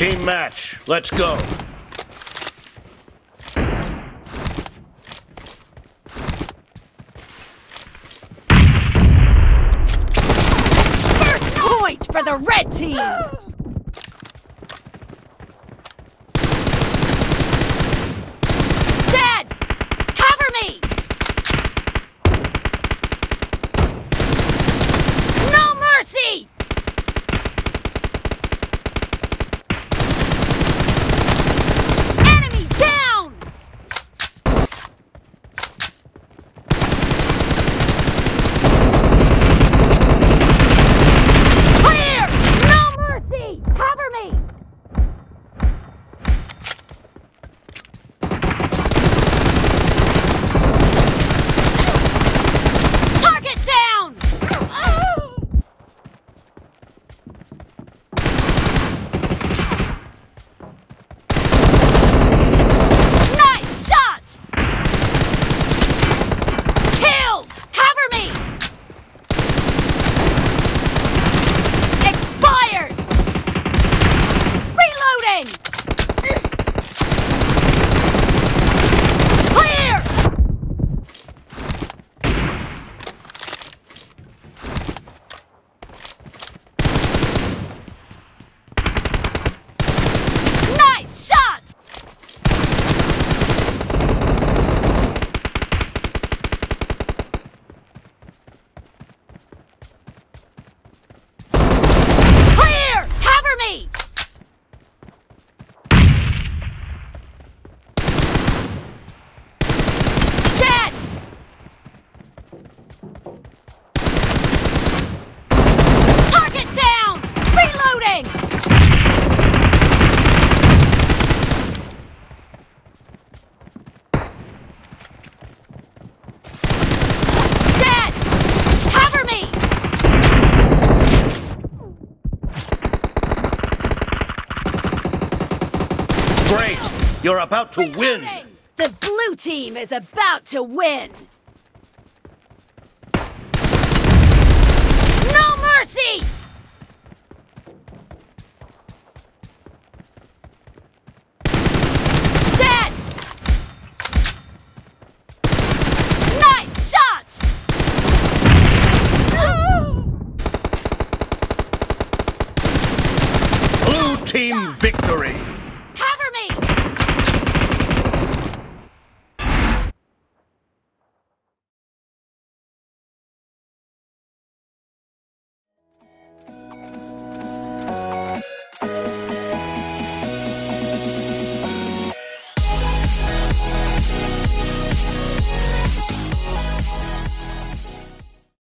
Team match. Let's go. First point for the red team! Dad! Cover me! No mercy! Enemy down! Clear! No mercy! Cover me! Target down! Nice shot! Killed! Cover me! Expired! Reloading! Clear! Nice shot! Clear! Cover me! Dead! Target down! Reloading! Dead! Cover me! Great. You're about to win. Reloading! The blue team is about to win!